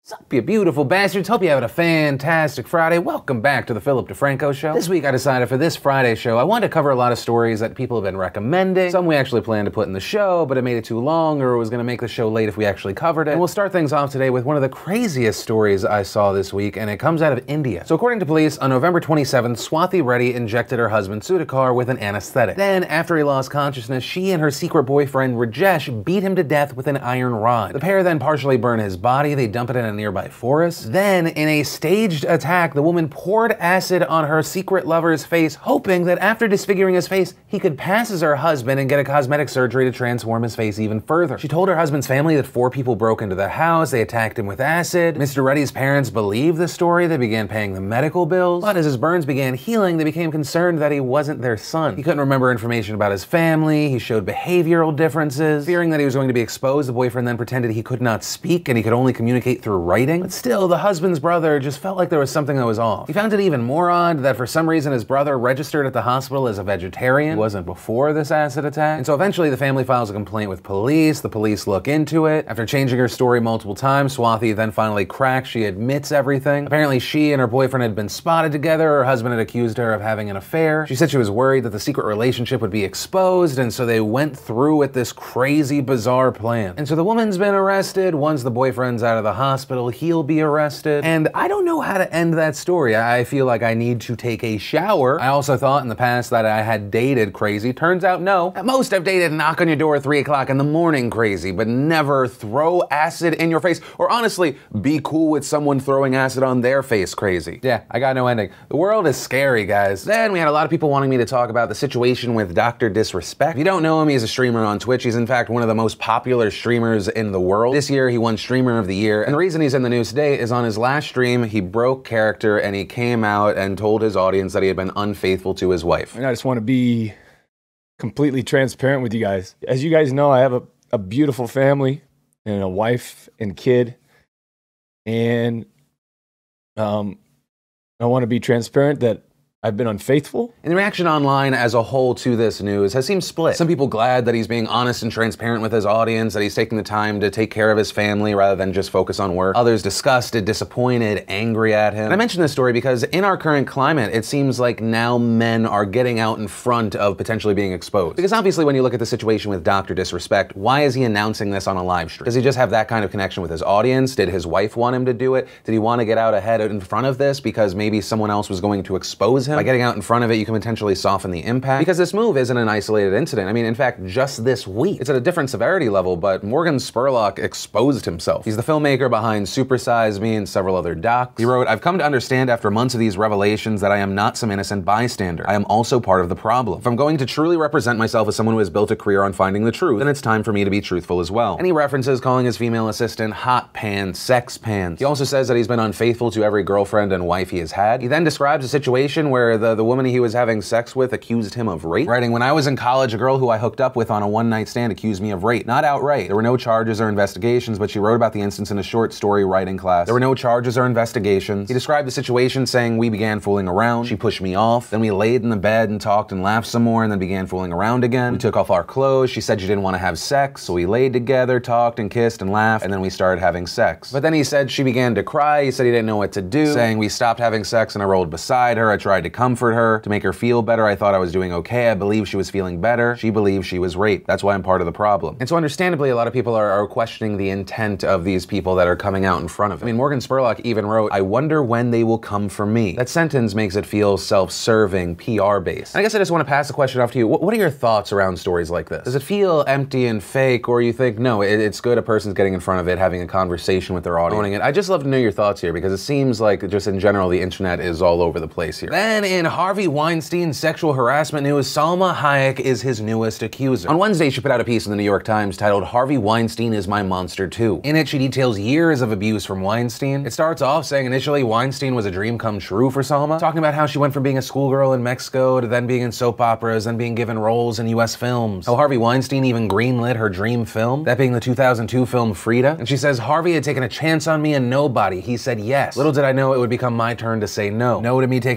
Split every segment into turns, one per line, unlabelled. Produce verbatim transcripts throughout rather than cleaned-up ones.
Sup, you beautiful bastards. Hope you're having a fantastic Friday. Welcome back to the Philip DeFranco Show. This week I decided for this Friday show, I wanted to cover a lot of stories that people have been recommending. Some we actually planned to put in the show, but it made it too long, or it was going to make the show late if we actually covered it. And we'll start things off today with one of the craziest stories I saw this week, and it comes out of India. So according to police, on November twenty-seventh, Swathi Reddy injected her husband Sudhakar with an anesthetic. Then, after he lost consciousness, she and her secret boyfriend Rajesh beat him to death with an iron rod. The pair then partially burn his body. They dump it in a nearby forest. Then, in a staged attack, the woman poured acid on her secret lover's face, hoping that after disfiguring his face, he could pass as her husband and get a cosmetic surgery to transform his face even further. She told her husband's family that four people broke into the house, they attacked him with acid. Mister Reddy's parents believed the story, they began paying the medical bills, but as his burns began healing, they became concerned that he wasn't their son. He couldn't remember information about his family, he showed behavioral differences. Fearing that he was going to be exposed, the boyfriend then pretended he could not speak and he could only communicate through writing. But still, the husband's brother just felt like there was something that was off. He found it even more odd that for some reason his brother registered at the hospital as a vegetarian. He wasn't before this acid attack. And so eventually the family files a complaint with police. The police look into it. After changing her story multiple times, Swathi then finally cracks. She admits everything. Apparently she and her boyfriend had been spotted together. Her husband had accused her of having an affair. She said she was worried that the secret relationship would be exposed, and so they went through with this crazy, bizarre plan. And so the woman's been arrested. Once the boyfriend's out of the hospital, he'll be arrested. And I don't know how to end that story. I feel like I need to take a shower. I also thought in the past that I had dated crazy. Turns out no. At most I've dated knock on your door at three o'clock in the morning crazy, but never throw acid in your face, or honestly, be cool with someone throwing acid on their face crazy. Yeah, I got no ending. The world is scary, guys. Then we had a lot of people wanting me to talk about the situation with Doctor Disrespect. If you don't know him, he's a streamer on Twitch. He's in fact one of the most popular streamers in the world. This year he won Streamer of the Year, and the reason he's in the news today is on his last stream, he broke character and he came out and told his audience that he had been unfaithful to his wife.
And I just want to be completely transparent with you guys. As you guys know, I have a, a beautiful family and a wife and kid. And um, I want to be transparent that I've been unfaithful.
And the reaction online as a whole to this news has seemed split. Some people glad that he's being honest and transparent with his audience, that he's taking the time to take care of his family rather than just focus on work. Others disgusted, disappointed, angry at him. And I mention this story because in our current climate, it seems like now men are getting out in front of potentially being exposed. Because obviously when you look at the situation with Doctor Disrespect, why is he announcing this on a live stream? Does he just have that kind of connection with his audience? Did his wife want him to do it? Did he want to get out ahead in front of this because maybe someone else was going to expose him? By getting out in front of it, you can potentially soften the impact. Because this move isn't an isolated incident. I mean, in fact, just this week, it's at a different severity level, but Morgan Spurlock exposed himself. He's the filmmaker behind Super Size Me and several other docs. He wrote, "I've come to understand after months of these revelations that I am not some innocent bystander. I am also part of the problem. If I'm going to truly represent myself as someone who has built a career on finding the truth, then it's time for me to be truthful as well." And he references calling his female assistant hot pants, sex pants. He also says that he's been unfaithful to every girlfriend and wife he has had. He then describes a situation where the, the woman he was having sex with accused him of rape, writing, "When I was in college, a girl who I hooked up with on a one-night stand accused me of rape. Not outright. There were no charges or investigations, but she wrote about the instance in a short story writing class. There were no charges or investigations." He described the situation saying, "We began fooling around. She pushed me off. Then we laid in the bed and talked and laughed some more and then began fooling around again. We took off our clothes. She said she didn't want to have sex, so we laid together, talked and kissed and laughed, and then we started having sex." But then he said she began to cry. He said he didn't know what to do, saying, "We stopped having sex and I rolled beside her. I tried to comfort her, to make her feel better. I thought I was doing okay. I believe she was feeling better. She believed she was raped. That's why I'm part of the problem." And so understandably, a lot of people are, are questioning the intent of these people that are coming out in front of him. I mean, Morgan Spurlock even wrote, "I wonder when they will come for me." That sentence makes it feel self-serving, P R-based. And I guess I just want to pass the question off to you. What, what are your thoughts around stories like this? Does it feel empty and fake, or you think, no, it, it's good a person's getting in front of it, having a conversation with their audience, owning it? I just love to know your thoughts here, because it seems like just in general, the internet is all over the place here. Then in Harvey Weinstein's sexual harassment news, Salma Hayek is his newest accuser. On Wednesday, she put out a piece in the New York Times titled, "Harvey Weinstein is my monster too." In it, she details years of abuse from Weinstein. It starts off saying initially Weinstein was a dream come true for Salma, talking about how she went from being a schoolgirl in Mexico to then being in soap operas, then being given roles in U S films. How Harvey Weinstein even greenlit her dream film, that being the two thousand two film Frida. And she says, "Harvey had taken a chance on me and nobody. He said yes. Little did I know it would become my turn to say no. No to me taking a shower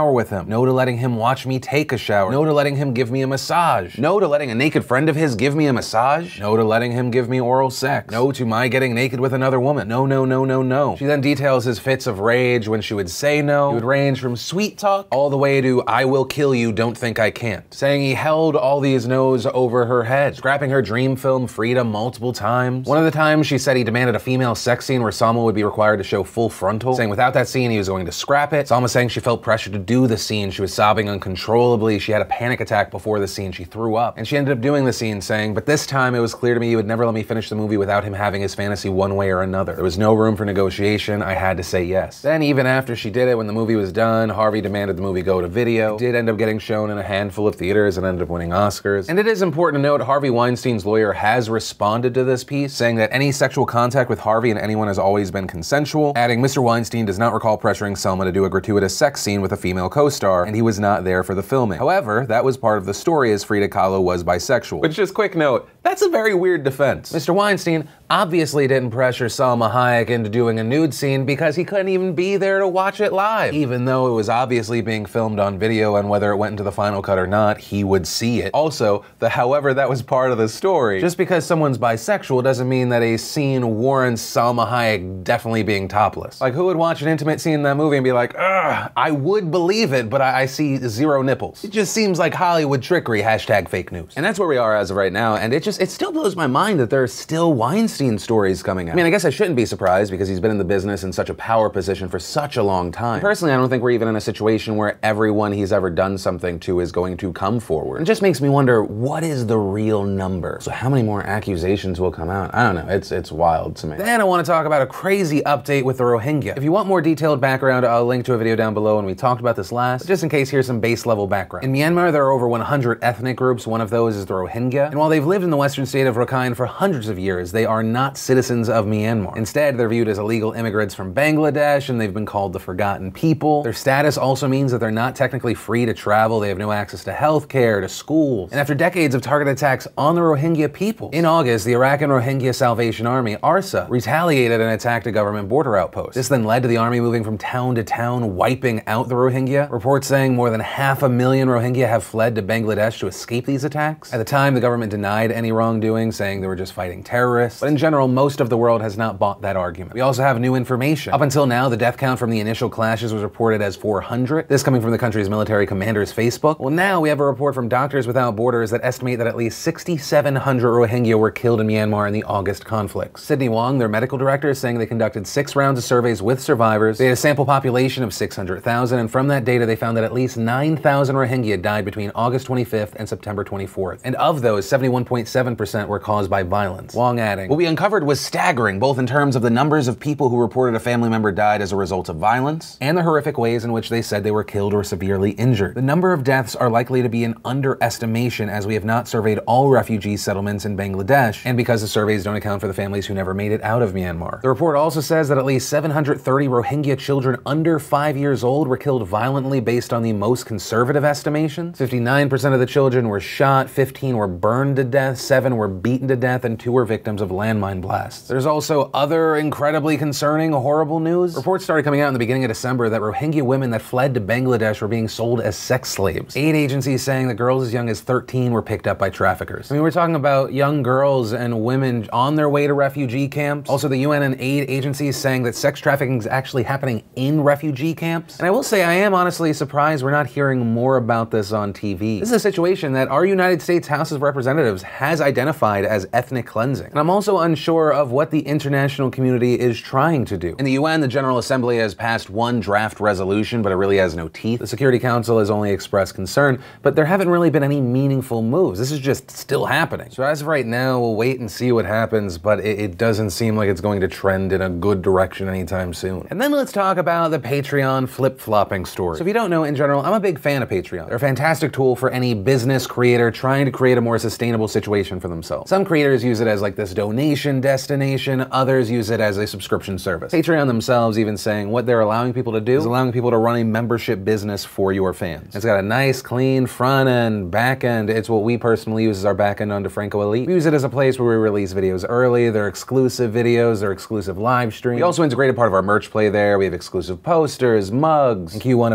shower with him. No to letting him watch me take a shower. No to letting him give me a massage. No to letting a naked friend of his give me a massage. No to letting him give me oral sex. No to my getting naked with another woman. No, no, no, no, no. She then details his fits of rage when she would say no. It would range from sweet talk all the way to I will kill you, don't think I can't. Saying he held all these no's over her head. Scrapping her dream film Frida multiple times. One of the times she said he demanded a female sex scene where Salma would be required to show full frontal. Saying without that scene he was going to scrap it. Salma saying she felt pressure to do the scene. She was sobbing uncontrollably. She had a panic attack before the scene. She threw up. And she ended up doing the scene saying, but this time it was clear to me you would never let me finish the movie without him having his fantasy one way or another. There was no room for negotiation. I had to say yes. Then even after she did it, when the movie was done, Harvey demanded the movie go to video. It did end up getting shown in a handful of theaters and ended up winning Oscars. And it is important to note Harvey Weinstein's lawyer has responded to this piece, saying that any sexual contact with Harvey and anyone has always been consensual, adding Mister Weinstein does not recall pressuring Selma to do a gratuitous sex scene with a female co-star, and he was not there for the filming. However, that was part of the story as Frida Kahlo was bisexual. Which, just quick note, that's a very weird defense. Mister Weinstein obviously didn't pressure Salma Hayek into doing a nude scene because he couldn't even be there to watch it live. Even though it was obviously being filmed on video and whether it went into the final cut or not, he would see it. Also, the however that was part of the story. Just because someone's bisexual doesn't mean that a scene warrants Salma Hayek definitely being topless. Like, who would watch an intimate scene in that movie and be like, ugh, I would believe it, but I, I see zero nipples. It just seems like Hollywood trickery, hashtag fake news. And that's where we are as of right now, and it just, it still blows my mind that there are still Weinstein stories coming out. I mean, I guess I shouldn't be surprised because he's been in the business in such a power position for such a long time. Personally, I don't think we're even in a situation where everyone he's ever done something to is going to come forward. It just makes me wonder, what is the real number? So how many more accusations will come out? I don't know, it's it's wild to me. Then I want to talk about a crazy update with the Rohingya. If you want more detailed background, I'll link to a video down below and we talked about this last. But just in case, here's some base level background. In Myanmar, there are over one hundred ethnic groups. One of those is the Rohingya. And while they've lived in the western state of Rakhine for hundreds of years, they are not citizens of Myanmar. Instead, they're viewed as illegal immigrants from Bangladesh, and they've been called the Forgotten People. Their status also means that they're not technically free to travel. They have no access to healthcare, to schools. And after decades of targeted attacks on the Rohingya people, in August, the Iraqi Rohingya Salvation Army, ARSA, retaliated and attacked a government border outpost. This then led to the army moving from town to town, wiping out the Rohingya. Reports saying more than half a million Rohingya have fled to Bangladesh to escape these attacks. At the time, the government denied any wrongdoing, saying they were just fighting terrorists. But in general, most of the world has not bought that argument. We also have new information. Up until now, the death count from the initial clashes was reported as four hundred. This coming from the country's military commander's Facebook. Well, now we have a report from Doctors Without Borders that estimate that at least six thousand seven hundred Rohingya were killed in Myanmar in the August conflicts. Sydney Wong, their medical director, is saying they conducted six rounds of surveys with survivors. They had a sample population of six hundred thousand, and from that data, they found that at least nine thousand Rohingya died between August twenty-fifth and September twenty-fourth. And of those, seventy-one point seven percent were caused by violence. Wong adding, what we uncovered was staggering, both in terms of the numbers of people who reported a family member died as a result of violence, and the horrific ways in which they said they were killed or severely injured. The number of deaths are likely to be an underestimation, as we have not surveyed all refugee settlements in Bangladesh, and because the surveys don't account for the families who never made it out of Myanmar. The report also says that at least seven hundred thirty Rohingya children under five years old were killed violently based on the most conservative estimations. fifty-nine percent of the children were shot, fifteen were burned to death, seven were beaten to death, and two were victims of landmine blasts. There's also other incredibly concerning, horrible news. Reports started coming out in the beginning of December that Rohingya women that fled to Bangladesh were being sold as sex slaves. Aid agencies saying that girls as young as thirteen were picked up by traffickers. I mean, we're talking about young girls and women on their way to refugee camps. Also, the U N and aid agencies saying that sex trafficking is actually happening in refugee camps. And I will say, I am honestly surprised we're not hearing more about this on T V. This is a situation that our United States House of Representatives has identified as ethnic cleansing. And I'm also unsure of what the international community is trying to do. In the U N, the General Assembly has passed one draft resolution, but it really has no teeth. The Security Council has only expressed concern, but there haven't really been any meaningful moves. This is just still happening. So as of right now, we'll wait and see what happens, but it, it doesn't seem like it's going to trend in a good direction anytime soon. And then let's talk about the Patreon flip-flopping story. So if you don't know, in general, I'm a big fan of Patreon. They're a fantastic tool for any business creator trying to create a more sustainable situation for themselves. Some creators use it as like this donation destination, others use it as a subscription service. Patreon themselves even saying what they're allowing people to do is allowing people to run a membership business for your fans. It's got a nice, clean front end, back end. It's what we personally use as our back end on DeFranco Elite. We use it as a place where we release videos early. They're exclusive videos, they're exclusive live streams. We also integrated part of our merch play there. We have exclusive posters, mugs. In Q one of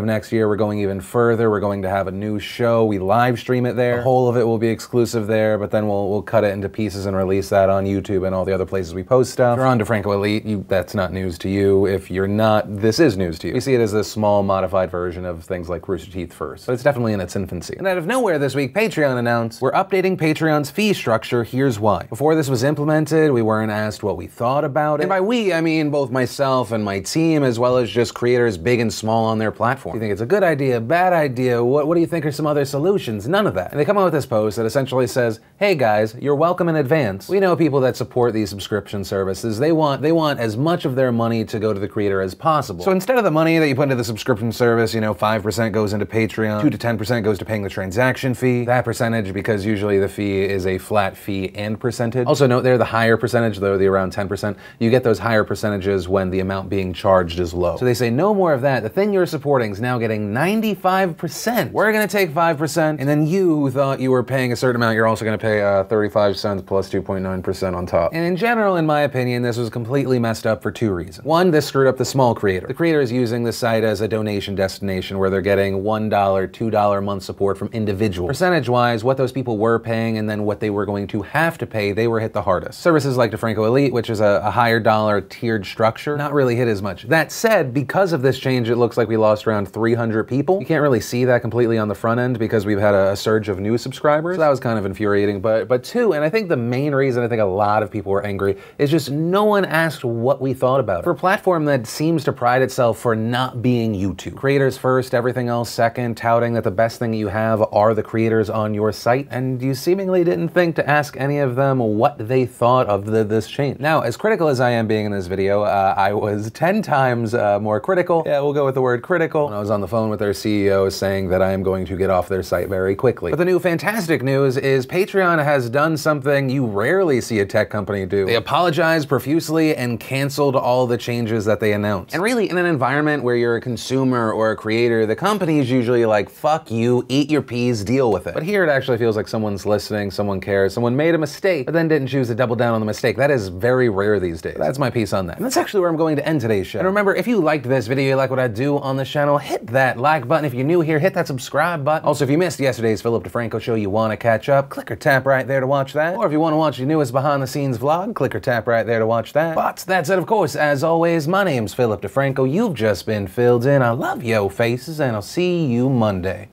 of next year, we're going even further. We're going to have a new show. We live stream it there. The whole of it will be exclusive there, but then we'll, we'll cut it into pieces and release that on YouTube and all the other places we post stuff. If you're on DeFranco Elite, you, that's not news to you. If you're not, this is news to you. We see it as a small, modified version of things like Rooster Teeth first, but it's definitely in its infancy. And out of nowhere this week, Patreon announced, we're updating Patreon's fee structure, here's why. Before this was implemented, we weren't asked what we thought about it. And by we, I mean both myself and my team, as well as just creators big and small on their platform. Do you think it's a good idea, bad idea? What, what do you think are some other solutions? None of that. And they come out with this post that essentially says, hey guys, you're welcome in advance. We know people that support these subscription services. They want, they want as much of their money to go to the creator as possible. So instead of the money that you put into the subscription service, you know, five percent goes into Patreon, two to ten percent goes to paying the transaction fee. That percentage, because usually the fee is a flat fee and percentage. Also note there, the higher percentage, though, the around ten percent, you get those higher percentages when the amount being charged is low. So they say no more of that. The thing you're supporting is now getting ninety-five percent. We're gonna take five percent, and then you who thought you were paying a certain amount, you're also gonna pay uh, thirty-five cents plus two point nine percent on top. And in general, in my opinion, this was completely messed up for two reasons. One, this screwed up the small creator. The creator is using the site as a donation destination where they're getting one dollar, two dollar a month support from individuals. Percentage-wise, what those people were paying and then what they were going to have to pay, they were hit the hardest. Services like DeFranco Elite, which is a, a higher dollar tiered structure, not really hit as much. That said, because of this change, it looks like we lost around three hundred people. You can't really see that completely on the front end because we've had a, a surge of new subscribers. So that was kind of infuriating, but, but two, and I think the main reason I think a lot of people were angry is just no one asked what we thought about it. For a platform that seems to pride itself for not being YouTube. Creators first, everything else second, touting that the best thing you have are the creators on your site, and you seemingly didn't think to ask any of them what they thought of the, this change. Now, as critical as I am being in this video, uh, I was ten times uh, more critical. Yeah, we'll go with the word critical. When I was on the phone with their C E O saying that I am going to get off their site very quickly. But the new fantastic news is Patreon has done something you rarely see a tech company do. They apologized profusely and canceled all the changes that they announced. And really, in an environment where you're a consumer or a creator, the company is usually like, fuck you, eat your peas, deal with it. But here it actually feels like someone's listening, someone cares, someone made a mistake, but then didn't choose to double down on the mistake. That is very rare these days. That's my piece on that. And that's actually where I'm going to end today's show. And remember, if you liked this video, you like what I do on the channel, hit that like button. If you're new here, hit that subscribe button. Also, if you missed yesterday's Philip DeFranco show, you want to catch up, click or tap right there to watch that. Or if you want to watch the newest behind the scenes vlog, click or tap right there to watch that. But that said, of course, as always, my name's Philip DeFranco. You've just been filled in. I love yo faces, and I'll see you Monday.